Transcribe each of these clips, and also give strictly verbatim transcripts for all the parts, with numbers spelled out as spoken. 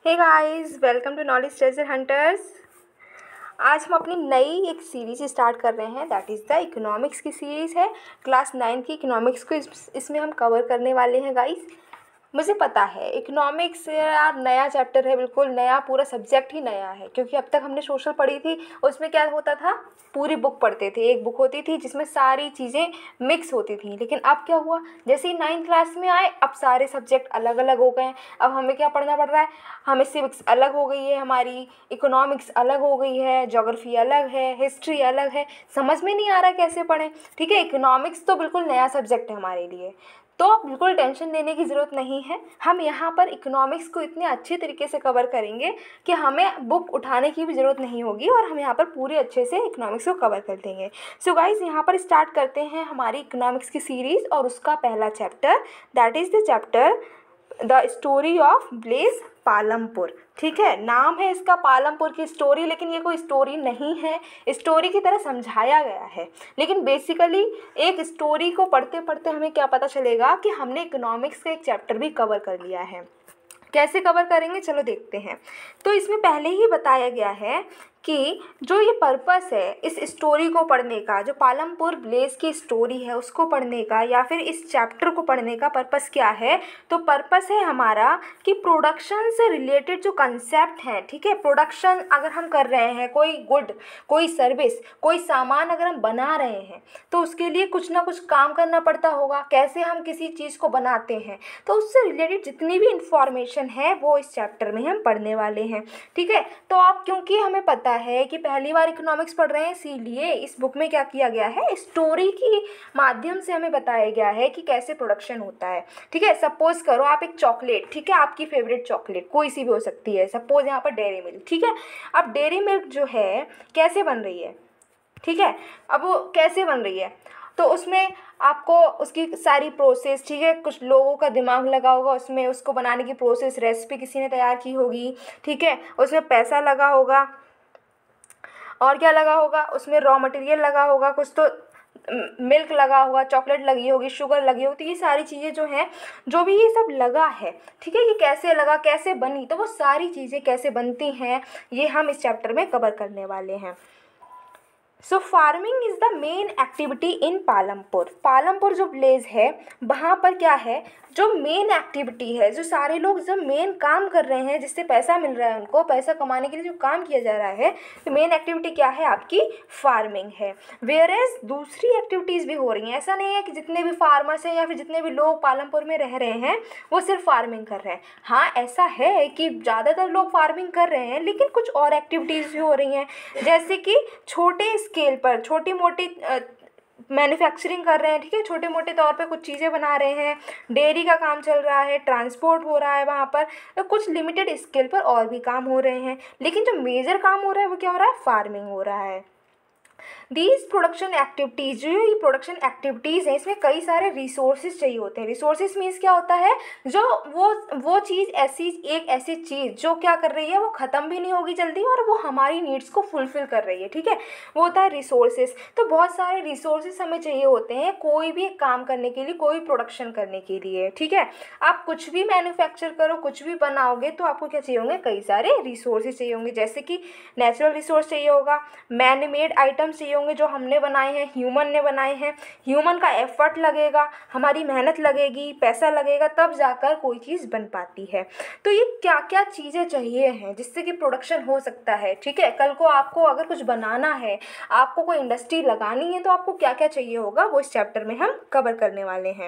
Hey guys, welcome to knowledge treasure hunters. आज हम अपनी नई एक सीरीज़ स्टार्ट कर रहे हैं, दैट इज़ द इकोनॉमिक्स की सीरीज़ है। क्लास नाइन्थ की इकोनॉमिक्स को इस इसमें हम कवर करने वाले हैं गाइस। मुझे पता है इकोनॉमिक्स यार नया चैप्टर है, बिल्कुल नया, पूरा सब्जेक्ट ही नया है, क्योंकि अब तक हमने सोशल पढ़ी थी, उसमें क्या होता था, पूरी बुक पढ़ते थे। एक बुक होती थी जिसमें सारी चीज़ें मिक्स होती थी। लेकिन अब क्या हुआ, जैसे ही नाइन्थ क्लास में आए अब सारे सब्जेक्ट अलग अलग हो गए हैं। अब हमें क्या पढ़ना पड़ रहा है, हमें सिविक्स अलग हो गई है, हमारी इकोनॉमिक्स अलग हो गई है, ज्योग्राफी अलग है, हिस्ट्री अलग है। समझ में नहीं आ रहा कैसे पढ़ें। ठीक है, इकोनॉमिक्स तो बिल्कुल नया सब्जेक्ट है हमारे लिए, तो बिल्कुल टेंशन लेने की ज़रूरत नहीं है। हम यहाँ पर इकोनॉमिक्स को इतने अच्छे तरीके से कवर करेंगे कि हमें बुक उठाने की भी ज़रूरत नहीं होगी और हम यहाँ पर पूरे अच्छे से इकोनॉमिक्स को कवर कर देंगे। सो गाइज, यहाँ पर स्टार्ट करते हैं हमारी इकोनॉमिक्स की सीरीज़ और उसका पहला chapter, that is the chapter the story of village Palampur. ठीक है, नाम है इसका पालमपुर की स्टोरी, लेकिन ये कोई स्टोरी नहीं है, स्टोरी की तरह समझाया गया है। लेकिन बेसिकली एक स्टोरी को पढ़ते पढ़ते हमें क्या पता चलेगा कि हमने इकोनॉमिक्स का एक चैप्टर भी कवर कर लिया है। कैसे कवर करेंगे, चलो देखते हैं। तो इसमें पहले ही बताया गया है कि जो ये पर्पस है इस स्टोरी को पढ़ने का, जो पालमपुर ब्लेज की स्टोरी है उसको पढ़ने का, या फिर इस चैप्टर को पढ़ने का पर्पस क्या है, तो पर्पस है हमारा कि प्रोडक्शन से रिलेटेड जो कंसेप्ट हैं, ठीक है, प्रोडक्शन अगर हम कर रहे हैं, कोई गुड, कोई सर्विस, कोई सामान अगर हम बना रहे हैं तो उसके लिए कुछ ना कुछ काम करना पड़ता होगा। कैसे हम किसी चीज़ को बनाते हैं, तो उससे रिलेटेड जितनी भी इंफॉर्मेशन है वो इस चैप्टर में हम पढ़ने वाले हैं। ठीक है, तो आप, क्योंकि हमें पता है कि पहली बार इकोनॉमिक्स पढ़ रहे हैं, इसीलिए इस बुक में क्या किया गया है, स्टोरी की माध्यम से हमें बताया गया है कि कैसे प्रोडक्शन होता है। ठीक है, सपोज करो आप एक चॉकलेट, ठीक है, आपकी फेवरेट चॉकलेट कोई सी भी हो सकती है, सपोज यहाँ पर डेयरी मिल्क। ठीक है, अब डेयरी मिल्क जो है कैसे बन रही है, ठीक है, अब वो कैसे बन रही है, तो उसमें आपको उसकी सारी प्रोसेस, ठीक है, कुछ लोगों का दिमाग लगा होगा उसमें, उसको बनाने की प्रोसेस, रेसिपी किसी ने तैयार की होगी। ठीक है, उसमें पैसा लगा होगा, और क्या लगा होगा, उसमें रॉ मटेरियल लगा होगा, कुछ तो मिल्क लगा होगा, चॉकलेट लगी होगी, शुगर लगी होगी। तो ये सारी चीज़ें जो हैं, जो भी ये सब लगा है, ठीक है, ये कैसे लगा, कैसे बनी, तो वो सारी चीज़ें कैसे बनती हैं ये हम इस चैप्टर में कवर करने वाले हैं। So farming is the main activity in Palampur. Palampur जो विलेज है वहाँ पर क्या है, जो मेन एक्टिविटी है, जो सारे लोग जब मेन काम कर रहे हैं, जिससे पैसा मिल रहा है, उनको पैसा कमाने के लिए जो काम किया जा रहा है, तो मेन एक्टिविटी क्या है, आपकी फार्मिंग है। वेयर एज दूसरी एक्टिविटीज़ भी हो रही हैं। ऐसा नहीं है कि जितने भी फार्मर्स हैं या फिर जितने भी लोग पालमपुर में रह रहे हैं वो सिर्फ फार्मिंग कर रहे हैं। हाँ, ऐसा है कि ज़्यादातर लोग फार्मिंग कर रहे हैं, लेकिन कुछ और एक्टिविटीज़ भी हो रही हैं, जैसे कि छोटे स्केल पर छोटी मोटी मैन्युफैक्चरिंग कर रहे हैं। ठीक है, छोटे मोटे तौर पे कुछ चीज़ें बना रहे हैं, डेयरी का काम चल रहा है, ट्रांसपोर्ट हो रहा है वहाँ पर, तो कुछ लिमिटेड स्केल पर और भी काम हो रहे हैं। लेकिन जो मेजर काम हो रहा है वो क्या हो रहा है, फार्मिंग हो रहा है। दीज प्रोडक्शन एक्टिविटीज़, जो ये प्रोडक्शन एक्टिविटीज़ हैं, इसमें कई सारे रिसोर्सेज चाहिए होते हैं। रिसोर्सेज मीन्स क्या होता है, जो वो वो चीज़ ऐसी, एक ऐसी चीज़ जो क्या कर रही है, वो ख़त्म भी नहीं होगी जल्दी और वो हमारी नीड्स को फुलफ़िल कर रही है। ठीक है, वो होता है रिसोर्सेज। तो बहुत सारे रिसोर्सेज हमें चाहिए होते हैं कोई भी काम करने के लिए, कोई प्रोडक्शन करने के लिए। ठीक है, आप कुछ भी मैन्युफैक्चर करो, कुछ भी बनाओगे, तो आपको क्या चाहिए होंगे, कई सारे रिसोर्सेज चाहिए होंगे, जैसे कि नेचुरल रिसोर्स चाहिए होगा, मैन मेड आइटम्स चाहिए होंगे जो हमने बनाए हैं, ह्यूमन ने बनाए हैं, ह्यूमन का एफर्ट लगेगा, हमारी मेहनत लगेगी, पैसा लगेगा, तब जाकर कोई चीज़ बन पाती है। तो ये क्या क्या चीज़ें चाहिए हैं जिससे कि प्रोडक्शन हो सकता है। ठीक है, कल को आपको अगर कुछ बनाना है, आपको कोई इंडस्ट्री लगानी है, तो आपको क्या क्या चाहिए होगा वो इस चैप्टर में हम कवर करने वाले हैं।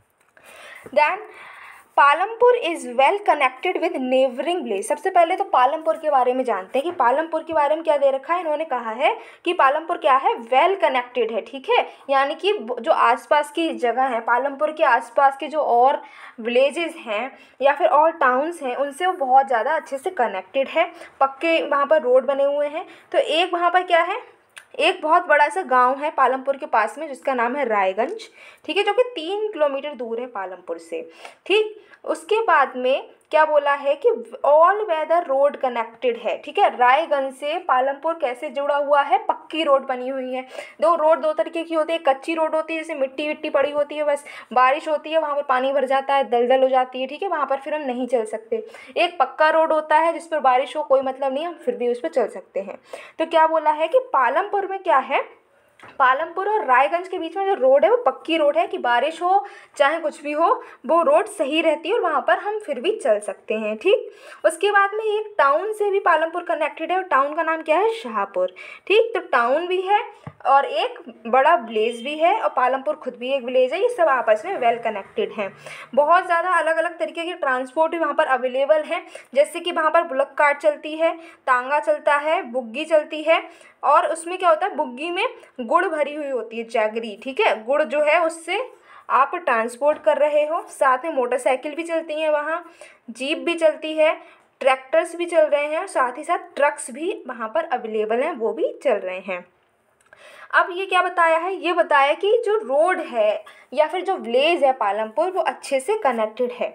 Then Palampur is well connected with neighbouring village. सबसे पहले तो पालमपुर के बारे में जानते हैं कि पालमपुर के बारे में क्या दे रखा है। इन्होंने कहा है कि पालमपुर क्या है, वेल कनेक्टेड है। ठीक है, यानी कि जो आसपास की जगह है, पालमपुर के आसपास के जो और विलेजेस हैं या फिर और टाउन्स हैं, उनसे वो बहुत ज़्यादा अच्छे से कनेक्टेड है। पक्के वहाँ पर रोड बने हुए हैं। तो एक वहाँ पर क्या है, एक बहुत बड़ा सा गांव है पालमपुर के पास में जिसका नाम है रायगंज। ठीक है, जो कि तीन किलोमीटर दूर है पालमपुर से। ठीक, उसके बाद में क्या बोला है कि ऑल वेदर रोड कनेक्टेड है, ठीक है। रायगंज से पालमपुर कैसे जुड़ा हुआ है, पक्की रोड बनी हुई है। दो रोड दो तरीके की होती है, कच्ची रोड होती है जैसे मिट्टी विट्टी पड़ी होती है, बस बारिश होती है वहाँ पर पानी भर जाता है, दलदल हो जाती है, ठीक है, वहाँ पर फिर हम नहीं चल सकते। एक पक्का रोड होता है जिस पर बारिश हो कोई मतलब नहीं, हम फिर भी उस पर चल सकते हैं। तो क्या बोला है कि पालमपुर में क्या है, पालमपुर और रायगंज के बीच में जो रोड है वो पक्की रोड है कि बारिश हो चाहे कुछ भी हो वो रोड सही रहती है और वहाँ पर हम फिर भी चल सकते हैं, ठीक। उसके बाद में एक टाउन से भी पालमपुर कनेक्टेड है और टाउन का नाम क्या है, शाहपुर, ठीक। तो टाउन भी है और एक बड़ा विलेज भी है और पालमपुर खुद भी एक विलेज है, ये सब आपस में वेल कनेक्टेड हैं। बहुत ज़्यादा अलग अलग तरीके के ट्रांसपोर्ट भी वहाँ पर अवेलेबल हैं, जैसे कि वहाँ पर बुलक कार्ट चलती है, तांगा चलता है, बुग्गी चलती है और उसमें क्या होता है, बुग्गी में गुड़ भरी हुई होती है, जैगरी, ठीक है, गुड़ जो है उससे आप ट्रांसपोर्ट कर रहे हो। साथ में मोटरसाइकिल भी चलती हैं वहाँ, जीप भी चलती है, ट्रैक्टर्स भी चल रहे हैं और साथ ही साथ ट्रक्स भी वहाँ पर अवेलेबल हैं, वो भी चल रहे हैं। अब ये क्या बताया है, ये बताया कि जो रोड है या फिर जो विलेज है पालमपुर वो अच्छे से कनेक्टेड है।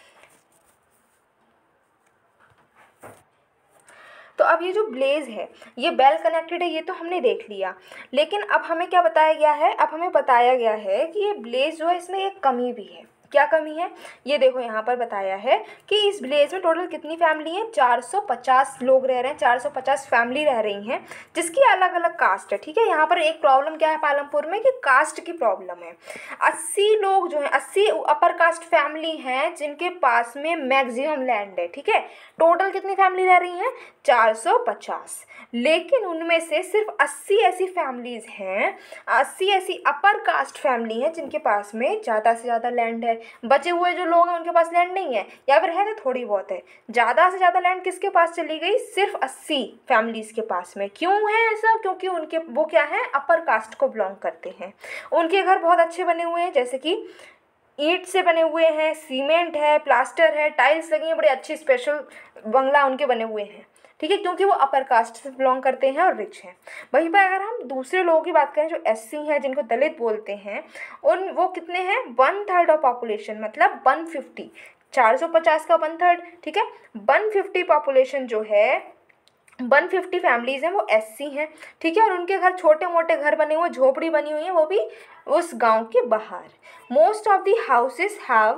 तो अब ये जो विलेज है ये वेल कनेक्टेड है, ये तो हमने देख लिया, लेकिन अब हमें क्या बताया गया है, अब हमें बताया गया है कि ये विलेज जो है इसमें एक कमी भी है। क्या कमी है, ये देखो यहाँ पर बताया है कि इस विलेज में टोटल कितनी फैमिली है, चार सौ पचास लोग रह रहे हैं, चार सौ पचास फैमिली रह रही हैं जिसकी अलग अलग कास्ट है, ठीक है। यहाँ पर एक प्रॉब्लम क्या है पालमपुर में कि कास्ट की प्रॉब्लम है। अस्सी लोग जो हैं, अस्सी अपर कास्ट फैमिली हैं जिनके पास में मैक्सिमम लैंड है, ठीक है। टोटल कितनी फैमिली रह रही हैं, चार सौ पचास, लेकिन उनमें से सिर्फ अस्सी ऐसी फैमिलीज़ हैं, अस्सी ऐसी अपर कास्ट फैमिली हैं जिनके पास में ज़्यादा से ज़्यादा लैंड है। बचे हुए जो लोग हैं उनके पास लैंड नहीं है या फिर है तो थोड़ी बहुत है। ज़्यादा से ज़्यादा लैंड किसके पास चली गई, सिर्फ अस्सी फैमिलीज़ के पास में। क्यों है ऐसा, क्योंकि उनके वो क्या है, अपर कास्ट को बिलोंग करते हैं। उनके घर बहुत अच्छे बने हुए हैं, जैसे कि ईंट से बने हुए हैं, सीमेंट है, प्लास्टर है, टाइल्स लगी हैं, बड़े अच्छे स्पेशल बंगला उनके बने हुए हैं, ठीक है, क्योंकि वो अपर कास्ट से बिलोंग करते हैं और रिच हैं। वहीं पर अगर हम दूसरे लोगों की बात करें जो एससी हैं, जिनको दलित बोलते हैं, उन वो कितने हैं, वन थर्ड ऑफ पॉपुलेशन, मतलब वन फिफ्टी, चार सौ पचास का वन थर्ड, ठीक है, वन फिफ्टी पॉपुलेशन जो है, वन फिफ्टी फैमिलीज़ हैं वो एससी हैं, ठीक है। और उनके घर छोटे मोटे घर बने हुए, झोपड़ी बनी हुई हैं, वो भी उस गांव के बाहर। Most of the houses have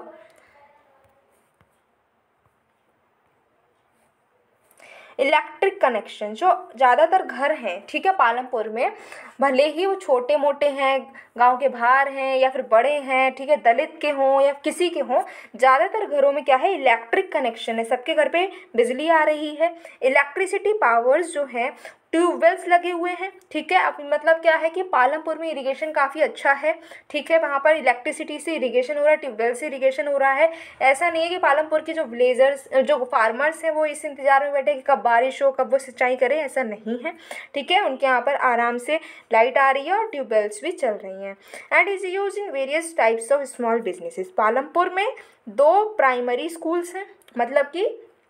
electric connection. जो ज़्यादातर घर हैं, ठीक है, पालमपुर में, भले ही वो छोटे मोटे हैं, गांव के बाहर हैं या फिर बड़े हैं, ठीक है, दलित के हों या किसी के हों, ज़्यादातर घरों में क्या है, इलेक्ट्रिक कनेक्शन है, सबके घर पे बिजली आ रही है। इलेक्ट्रिसिटी पावर्स जो है, ट्यूबवेल्स लगे हुए हैं, ठीक है। अब मतलब क्या है कि पालमपुर में इरिगेशन काफ़ी अच्छा है, ठीक है, वहाँ पर इलेक्ट्रिसिटी से इरिगेशन हो रहा है, ट्यूबवेल से इरिगेशन हो रहा है। ऐसा नहीं है कि पालमपुर के जो विलेजर्स जो फार्मर्स हैं वो इस इंतज़ार में बैठे कि कब बारिश हो, कब वो सिंचाई करें, ऐसा नहीं है, ठीक है। उनके यहाँ पर आराम से लाइट आ रही है और ट्यूबवेल्स भी चल रही हैं। And is use in various types of small businesses. Palampur में दो प्राइमरी स्कूल्स हैं, मतलब कि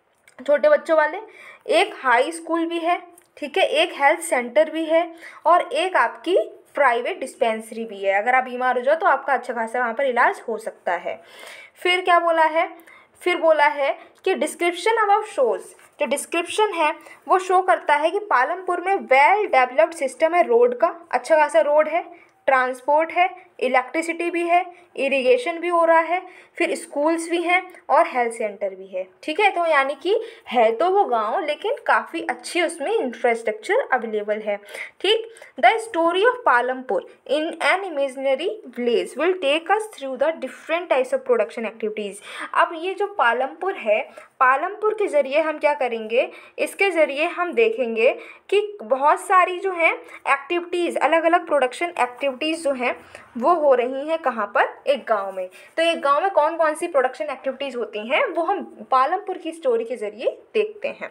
छोटे बच्चों वाले, एक हाई स्कूल भी है, ठीक है, एक हेल्थ सेंटर भी है और एक आपकी प्राइवेट डिस्पेंसरी भी है। अगर आप बीमार हो जाओ तो आपका अच्छा खासा वहाँ पर इलाज हो सकता है। फिर क्या बोला है, फिर बोला है कि डिस्क्रिप्शन अबव शोज़, जो डिस्क्रिप्शन है वो शो करता है कि पालमपुर में वेल डेवलप्ड सिस्टम है रोड का, अच्छा खासा रोड है, ट्रांसपोर्ट है, इलेक्ट्रिसिटी भी है, इरिगेशन भी हो रहा है, फिर स्कूल्स भी हैं और हेल्थ सेंटर भी है, ठीक है। तो यानी कि है तो वो गांव लेकिन काफ़ी अच्छी उसमें इंफ्रास्ट्रक्चर अवेलेबल है, ठीक। The story of Palampur in an imaginary village will take us through the different types of production activities. अब ये जो पालमपुर है, पालमपुर के ज़रिए हम क्या करेंगे, इसके ज़रिए हम देखेंगे कि बहुत सारी जो हैं एक्टिविटीज़, अलग अलग प्रोडक्शन एक्टिविटीज़ जो हैं वो हो रही हैं कहाँ पर, एक गांव में। तो एक गांव में कौन कौन सी प्रोडक्शन एक्टिविटीज़ होती हैं वो हम पालमपुर की स्टोरी के ज़रिए देखते हैं।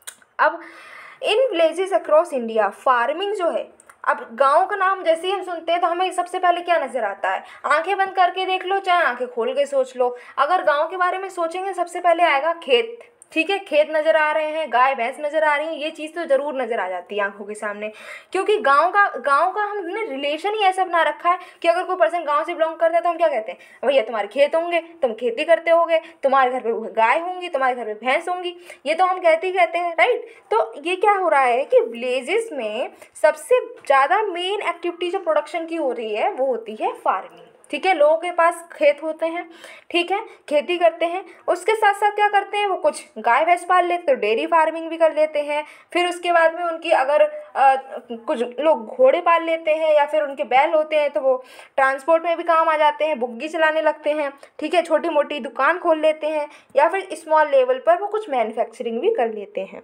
अब in villages across India farming जो है, अब गांव का नाम जैसे ही हम सुनते हैं तो हमें सबसे पहले क्या नज़र आता है, आंखें बंद करके देख लो चाहे आंखें खोल के सोच लो, अगर गांव के बारे में सोचेंगे सबसे पहले आएगा खेत, ठीक है, खेत नज़र आ रहे हैं, गाय भैंस नज़र आ रही हैं, ये चीज़ तो ज़रूर नज़र आ जाती है आंखों के सामने, क्योंकि गांव का गांव का हमने रिलेशन ही ऐसा बना रखा है कि अगर कोई पर्सन गांव से बिलोंग करता है तो हम क्या कहते हैं, भैया तुम्हारे खेत होंगे, तुम खेती करते होगे, तुम्हारे घर पे गाय होंगी, तुम्हारे घर पे भैंस होंगी, ये तो हम कहते ही कहते हैं, राइट। तो ये क्या हो रहा है कि विलेजेस में सबसे ज़्यादा मेन एक्टिविटी जो प्रोडक्शन की हो रही है वो होती है फार्मिंग। ठीक है, लोगों के पास खेत होते हैं, ठीक है, खेती करते हैं, उसके साथ साथ क्या करते हैं, वो कुछ गाय भैंस पाल लेते, तो डेयरी फार्मिंग भी कर लेते हैं। फिर उसके बाद में उनकी अगर आ, कुछ लोग घोड़े पाल लेते हैं या फिर उनके बैल होते हैं तो वो ट्रांसपोर्ट में भी काम आ जाते हैं, बुग्गी चलाने लगते हैं, ठीक है, छोटी मोटी दुकान खोल लेते हैं, या फिर स्मॉल लेवल पर वो कुछ मैन्युफैक्चरिंग भी कर लेते हैं।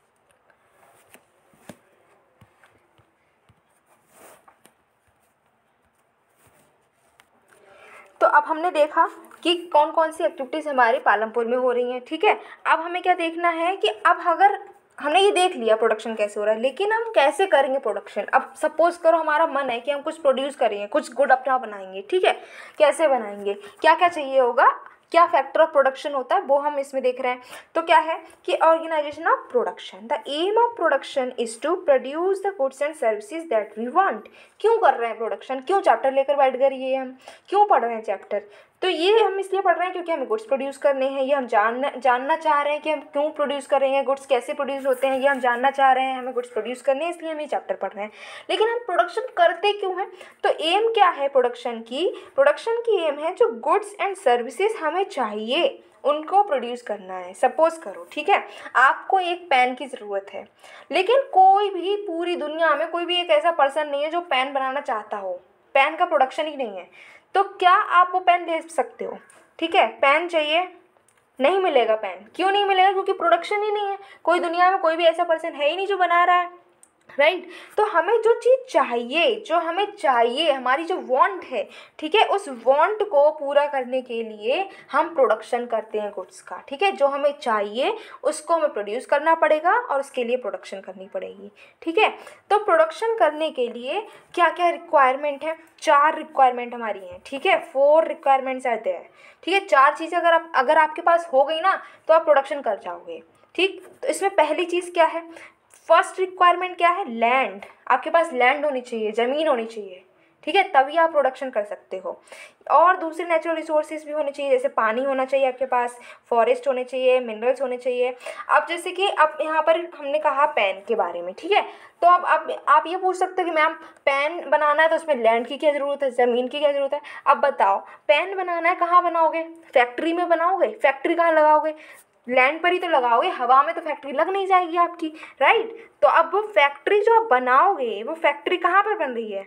तो अब हमने देखा कि कौन कौन सी एक्टिविटीज़ हमारे पालमपुर में हो रही हैं, ठीक है। अब हमें क्या देखना है कि अब अगर हमने ये देख लिया प्रोडक्शन कैसे हो रहा है, लेकिन हम कैसे करेंगे प्रोडक्शन। अब सपोज करो हमारा मन है कि हम कुछ प्रोड्यूस करेंगे, कुछ गुड अपना बनाएंगे, ठीक है, कैसे बनाएंगे, क्या क्या चाहिए होगा, क्या फैक्टर ऑफ प्रोडक्शन होता है वो हम इसमें देख रहे हैं। तो क्या है कि organisation of production, the aim of production is to produce the goods and services that we want. क्यों कर रहे हैं प्रोडक्शन, क्यों चैप्टर लेकर बैठ गए, ये हम क्यों पढ़ रहे हैं चैप्टर, तो ये हम इसलिए पढ़ रहे हैं क्योंकि हमें गुड्स प्रोड्यूस करने हैं, ये हम जानना जानना चाह रहे हैं कि हम क्यों प्रोड्यूस कर रहे हैं, गुड्स कैसे प्रोड्यूस होते हैं, ये हम जानना चाह रहे हैं, हमें गुड्स प्रोड्यूस करने हैं, इसलिए हम ये चैप्टर पढ़ रहे हैं। लेकिन हम प्रोडक्शन करते क्यों हैं, तो एम क्या है प्रोडक्शन की, प्रोडक्शन की एम है जो गुड्स एंड सर्विसेज हमें चाहिए उनको प्रोड्यूस करना है। सपोज करो, ठीक है, आपको एक पेन की ज़रूरत है, लेकिन कोई भी पूरी दुनिया में कोई भी एक ऐसा पर्सन नहीं है जो पेन बनाना चाहता हो, पेन का प्रोडक्शन ही नहीं है, तो क्या आप वो पेन ले सकते हो, ठीक है, पेन चाहिए, नहीं मिलेगा पेन, क्यों नहीं मिलेगा, क्योंकि प्रोडक्शन ही नहीं है, कोई दुनिया में कोई भी ऐसा पर्सन है ही नहीं जो बना रहा है, राइट right? तो हमें जो चीज़ चाहिए, जो हमें चाहिए, हमारी जो वांट है, ठीक है, उस वांट को पूरा करने के लिए हम प्रोडक्शन करते हैं गुड्स का, ठीक है, जो हमें चाहिए उसको हमें प्रोड्यूस करना पड़ेगा और उसके लिए प्रोडक्शन करनी पड़ेगी, ठीक है। तो प्रोडक्शन करने के लिए क्या क्या रिक्वायरमेंट है, चार रिक्वायरमेंट हमारी हैं, ठीक है, फोर रिक्वायरमेंट्स आर देयर, ठीक है, चार चीज़ें अगर आप अगर आपके पास हो गई ना तो आप प्रोडक्शन कर जाओगे, ठीक। तो इसमें पहली चीज़ क्या है, फर्स्ट रिक्वायरमेंट क्या है, लैंड, आपके पास लैंड होनी चाहिए, ज़मीन होनी चाहिए, ठीक है, तभी आप प्रोडक्शन कर सकते हो। और दूसरे नेचुरल रिसोर्सेज भी होने चाहिए, जैसे पानी होना चाहिए आपके पास, फॉरेस्ट होने चाहिए, मिनरल्स होने चाहिए। अब जैसे कि अब यहाँ पर हमने कहा पेन के बारे में, ठीक है, तो अब आप आप ये पूछ सकते हो कि मैम पेन बनाना है तो उसमें लैंड की क्या ज़रूरत है, ज़मीन की क्या ज़रूरत है। अब बताओ, पेन बनाना है, कहाँ बनाओगे, फैक्ट्री में बनाओगे, फैक्ट्री कहाँ लगाओगे, लैंड पर ही तो लगाओगे, हवा में तो फैक्ट्री लग नहीं जाएगी आपकी, राइट। तो अब वो फैक्ट्री जो आप बनाओगे वो फैक्ट्री कहाँ पर बन रही है,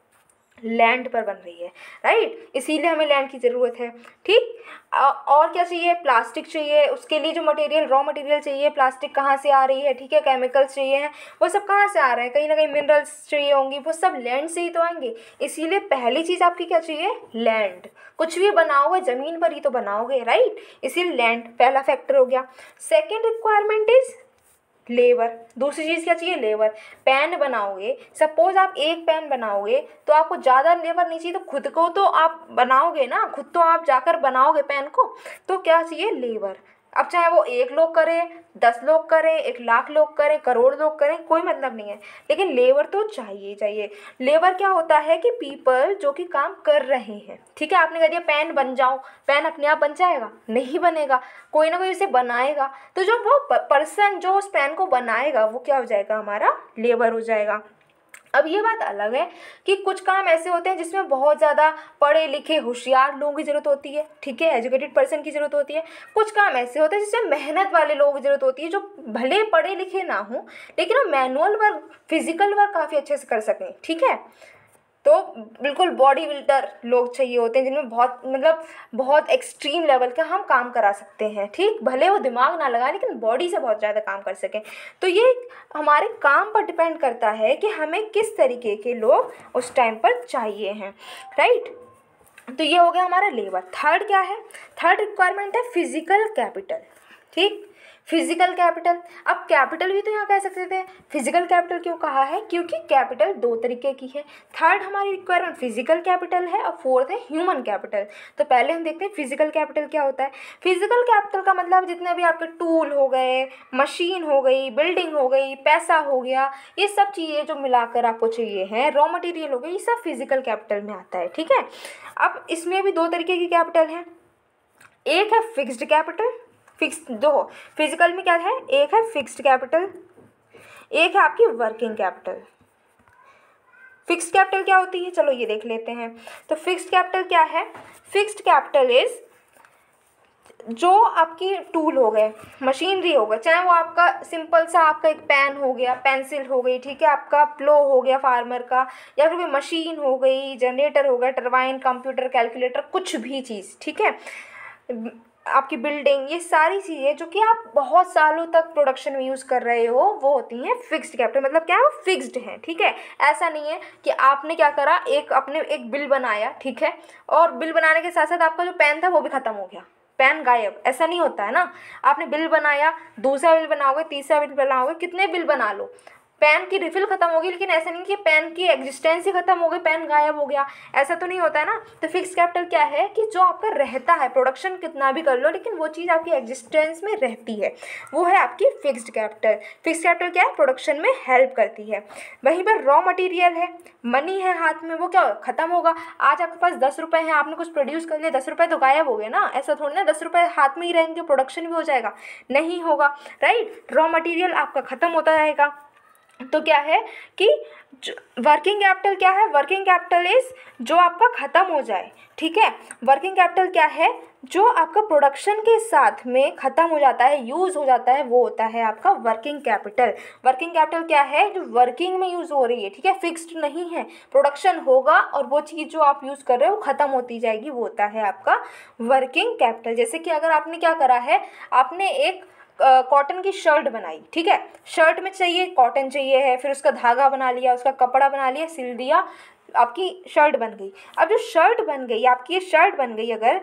लैंड पर बन रही है, राइट, इसीलिए हमें लैंड की ज़रूरत है, ठीक। और क्या चाहिए, प्लास्टिक चाहिए, उसके लिए जो मटेरियल रॉ मटेरियल चाहिए, प्लास्टिक कहाँ से आ रही है, ठीक है, केमिकल्स चाहिए हैं, वो सब कहाँ से आ रहे हैं, कहीं ना कहीं मिनरल्स चाहिए होंगी, वो सब लैंड से ही तो आएंगे। इसीलिए पहली चीज़ आपकी क्या चाहिए, लैंड, कुछ भी बनाओगे ज़मीन पर ही तो बनाओगे, राइट, इसीलिए लैंड पहला फैक्टर हो गया। सेकेंड रिक्वायरमेंट इज़ लेबर, दूसरी चीज़ क्या चाहिए, लेबर। पेन बनाओगे, सपोज आप एक पेन बनाओगे तो आपको ज़्यादा लेबर नहीं चाहिए, तो खुद को तो आप बनाओगे ना, खुद तो आप जाकर बनाओगे पेन को, तो क्या चाहिए, लेबर। अब चाहे वो एक लोग करें, दस लोग करें, एक लाख लोग करें, करोड़ लोग करें, कोई मतलब नहीं है, लेकिन लेबर तो चाहिए चाहिए। लेबर क्या होता है कि पीपल जो कि काम कर रहे हैं, ठीक है, आपने कह दिया पेन बन जाओ, पेन अपने आप बन जाएगा, नहीं बनेगा, कोई ना कोई उसे बनाएगा, तो जो वो पर्सन जो उस पेन को बनाएगा वो क्या हो जाएगा, हमारा लेबर हो जाएगा। अब ये बात अलग है कि कुछ काम ऐसे होते हैं जिसमें बहुत ज़्यादा पढ़े लिखे होशियार लोगों की ज़रूरत होती है, ठीक है, एजुकेटेड पर्सन की ज़रूरत होती है। कुछ काम ऐसे होते हैं जिसमें मेहनत वाले लोगों की ज़रूरत होती है, जो भले पढ़े लिखे ना हों लेकिन वो मैनुअल वर्क, फिजिकल वर्क काफ़ी अच्छे से कर सकें, ठीक है। तो बिल्कुल बॉडी बिल्डर लोग चाहिए होते हैं जिनमें बहुत मतलब बहुत एक्सट्रीम लेवल का हम काम करा सकते हैं, ठीक, भले वो दिमाग ना लगाए लेकिन बॉडी से बहुत ज़्यादा काम कर सकें। तो ये हमारे काम पर डिपेंड करता है कि हमें किस तरीके के लोग उस टाइम पर चाहिए हैं, राइट। तो ये हो गया हमारा लेबर। थर्ड क्या है, थर्ड रिक्वायरमेंट है फिजिकल कैपिटल, ठीक। फिजिकल कैपिटल, अब कैपिटल भी तो यहाँ कह सकते थे, फिजिकल कैपिटल क्यों कहा है, क्योंकि कैपिटल दो तरीके की है। थर्ड हमारी रिक्वायरमेंट फिजिकल कैपिटल है और फोर्थ है ह्यूमन कैपिटल। तो पहले हम देखते हैं फिजिकल कैपिटल क्या होता है। फिजिकल कैपिटल का मतलब जितने भी आपके टूल हो गए, मशीन हो गई, बिल्डिंग हो गई, पैसा हो गया, ये सब चीज़ें जो मिलाकर आपको चाहिए हैं, रॉ मटेरियल हो गई, ये सब फिजिकल कैपिटल में आता है। ठीक है, अब इसमें भी दो तरीके की कैपिटल है, एक है फिक्स्ड कैपिटल, फिक्स दो फिजिकल में क्या है, एक है फिक्स्ड कैपिटल, एक है आपकी वर्किंग कैपिटल। फिक्स्ड कैपिटल क्या होती है, चलो ये देख लेते हैं। तो फिक्स्ड कैपिटल क्या है, फिक्स्ड कैपिटल इज जो आपकी टूल हो गए, मशीनरी हो गए, चाहे वो आपका सिंपल सा आपका एक पेन हो गया, पेंसिल हो गई, ठीक है, आपका प्लो हो गया फार्मर का, या फिर कोई मशीन हो गई, जनरेटर हो गया, टरबाइन, कंप्यूटर, कैलकुलेटर, कुछ भी चीज़, ठीक है, आपकी बिल्डिंग, ये सारी चीज़ें जो कि आप बहुत सालों तक प्रोडक्शन में यूज़ कर रहे हो वो होती हैं फिक्स्ड कैपिटल। मतलब क्या है, वो फिक्स्ड है। ठीक है, ऐसा नहीं है कि आपने क्या करा, एक अपने एक बिल बनाया, ठीक है, और बिल बनाने के साथ साथ आपका जो पेन था वो भी ख़त्म हो गया, पेन गायब, ऐसा नहीं होता है ना। आपने बिल बनाया, दूसरा बिल बनाओगे, तीसरा बिल बनाओगे, कितने बिल बना लो, पेन की रिफिल ख़त्म होगी, लेकिन ऐसा नहीं कि पेन की एग्जिस्टेंस ही ख़त्म हो गई, पेन गायब हो गया, ऐसा तो नहीं होता है ना। तो फिक्स कैपिटल क्या है कि जो आपका रहता है, प्रोडक्शन कितना भी कर लो लेकिन वो चीज़ आपकी एग्जिस्टेंस में रहती है, वो है आपकी फिक्स्ड कैपिटल। फिक्स कैपिटल क्या है, प्रोडक्शन में हेल्प करती है। वहीं पर रॉ मटीरियल है, मनी है हाथ में, वो क्या ख़त्म होगा। आज आपके पास दस रुपये हैं, आपने कुछ प्रोड्यूस कर लिया, दस रुपये तो गायब हो गए ना, ऐसा थोड़ी ना दस रुपये हाथ में ही रहेंगे, प्रोडक्शन भी हो जाएगा, नहीं होगा, राइट। रॉ मटीरियल आपका ख़त्म होता रहेगा। तो क्या है कि वर्किंग कैपिटल क्या है, वर्किंग कैपिटल इज जो आपका ख़त्म हो जाए, ठीक है। वर्किंग कैपिटल क्या है, जो आपका प्रोडक्शन के साथ में ख़त्म हो जाता है, यूज़ हो जाता है, वो होता है आपका वर्किंग कैपिटल। वर्किंग कैपिटल क्या है, जो वर्किंग में यूज़ हो रही है, ठीक है, फिक्स्ड नहीं है, प्रोडक्शन होगा और वो चीज़ जो आप यूज़ कर रहे हो ख़त्म होती जाएगी, वो होता है आपका वर्किंग कैपिटल। जैसे कि अगर आपने क्या करा है, आपने एक कॉटन की शर्ट बनाई, ठीक है, शर्ट में चाहिए कॉटन चाहिए है, फिर उसका धागा बना लिया, उसका कपड़ा बना लिया, सिल दिया, आपकी शर्ट बन गई। अब जो शर्ट बन गई, आपकी ये शर्ट बन गई अगर,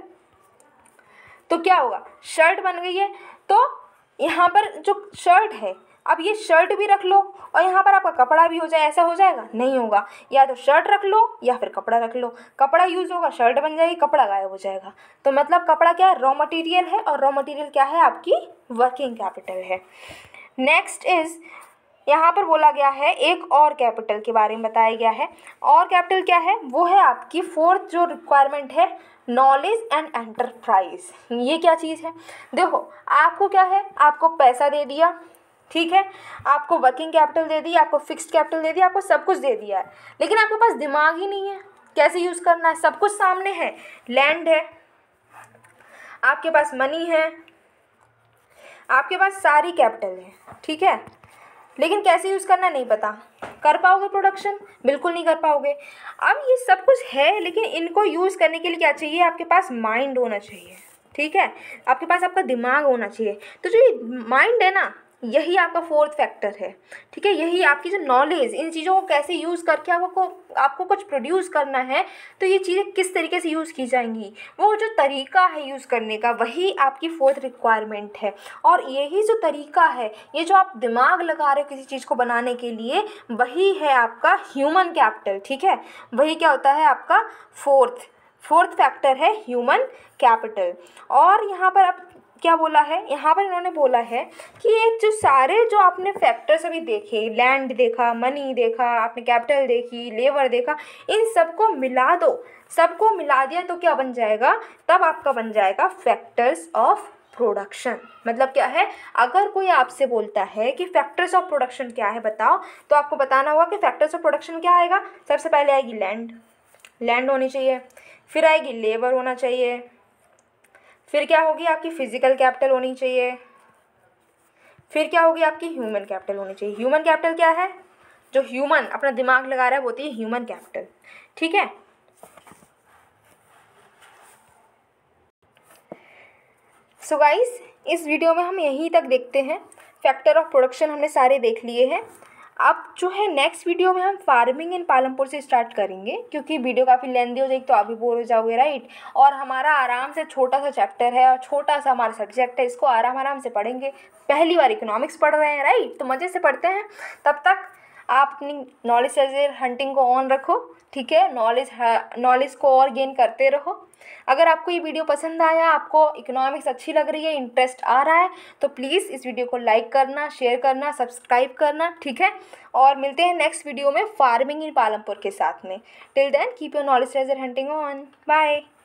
तो क्या होगा, शर्ट बन गई है तो यहाँ पर जो शर्ट है, अब ये शर्ट भी रख लो और यहाँ पर आपका कपड़ा भी हो जाए, ऐसा हो जाएगा, नहीं होगा। या तो शर्ट रख लो या फिर कपड़ा रख लो, कपड़ा यूज़ होगा, शर्ट बन जाएगी, कपड़ा गायब हो जाएगा। तो मतलब कपड़ा क्या है, रॉ मटेरियल है, और रॉ मटेरियल क्या है, आपकी वर्किंग कैपिटल है। नेक्स्ट इज, यहाँ पर बोला गया है एक और कैपिटल के बारे में बताया गया है। और कैपिटल क्या है, वो है आपकी फोर्थ जो रिक्वायरमेंट है, नॉलेज एंड एंटरप्राइज। ये क्या चीज़ है, देखो आपको क्या है, आपको पैसा दे दिया, ठीक है, आपको वर्किंग कैपिटल दे दी, आपको फिक्स्ड कैपिटल दे दिया, आपको सब कुछ दे दिया है, लेकिन आपके पास दिमाग ही नहीं है कैसे यूज़ करना है। सब कुछ सामने है, लैंड है, आपके पास मनी है, आपके पास सारी कैपिटल है, ठीक है, लेकिन कैसे यूज़ करना नहीं पता। कर पाओगे प्रोडक्शन, बिल्कुल नहीं कर पाओगे। अब ये सब कुछ है, लेकिन इनको यूज़ करने के लिए क्या चाहिए, आपके पास माइंड होना चाहिए, ठीक है, आपके पास आपका दिमाग होना चाहिए। तो जो ये माइंड है ना, यही आपका फोर्थ फैक्टर है, ठीक है, यही आपकी जो नॉलेज, इन चीज़ों को कैसे यूज़ करके आपको आपको कुछ प्रोड्यूस करना है, तो ये चीज़ें किस तरीके से यूज़ की जाएंगी, वो जो तरीका है यूज़ करने का, वही आपकी फोर्थ रिक्वायरमेंट है। और यही जो तरीका है, ये जो आप दिमाग लगा रहे हो किसी चीज़ को बनाने के लिए, वही है आपका ह्यूमन कैपिटल, ठीक है, वही क्या होता है आपका फोर्थ फोर्थ फैक्टर है ह्यूमन कैपिटल। और यहाँ पर आप क्या बोला है, यहाँ पर इन्होंने बोला है कि ये जो सारे जो आपने फैक्टर्स अभी देखे, लैंड देखा, मनी देखा, आपने कैपिटल देखी, लेबर देखा, इन सबको मिला दो, सबको मिला दिया तो क्या बन जाएगा, तब आपका बन जाएगा फैक्टर्स ऑफ प्रोडक्शन। मतलब क्या है, अगर कोई आपसे बोलता है कि फैक्टर्स ऑफ प्रोडक्शन क्या है बताओ, तो आपको बताना होगा कि फैक्टर्स ऑफ प्रोडक्शन क्या आएगा। सबसे पहले आएगी लैंड, लैंड होनी चाहिए, फिर आएगी लेबर होना चाहिए, फिर क्या होगी आपकी फिजिकल कैपिटल होनी चाहिए, फिर क्या होगी आपकी ह्यूमन कैपिटल होनी चाहिए। ह्यूमन कैपिटल क्या है, जो ह्यूमन अपना दिमाग लगा रहा है वो होती है ह्यूमन कैपिटल, ठीक है। सो गाइस, इस वीडियो में हम यहीं तक देखते हैं, फैक्टर ऑफ प्रोडक्शन हमने सारे देख लिए हैं। अब जो है नेक्स्ट वीडियो में हम फार्मिंग इन पालमपुर से स्टार्ट करेंगे, क्योंकि वीडियो काफ़ी लेंदी हो जाएगी तो आप भी बोर हो जाओगे, राइट। और हमारा आराम से छोटा सा चैप्टर है और छोटा सा हमारा सब्जेक्ट है, इसको आराम आराम से पढ़ेंगे। पहली बार इकोनॉमिक्स पढ़ रहे हैं, राइट, तो मज़े से पढ़ते हैं। तब तक आप अपनी नॉलेज ट्रेजर हंटिंग को ऑन रखो, ठीक है। नॉलेज नॉलेज को और गेन करते रहो। अगर आपको ये वीडियो पसंद आया, आपको इकोनॉमिक्स अच्छी लग रही है, इंटरेस्ट आ रहा है, तो प्लीज़ इस वीडियो को लाइक करना, शेयर करना, सब्सक्राइब करना, ठीक है। और मिलते हैं नेक्स्ट वीडियो में फार्मिंग इन पालमपुर के साथ में। Till then keep your knowledge treasure hunting on. Bye.